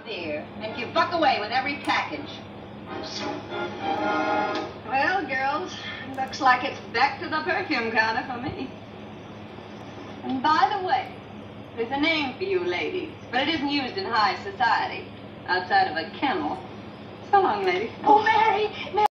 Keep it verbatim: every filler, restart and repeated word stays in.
dear, and you buck away with every package. Well, girls, looks like it's back to the perfume counter for me. And by the way, there's a name for you ladies, but it isn't used in high society, outside of a kennel. So long, lady. Oh, Mary! Mary!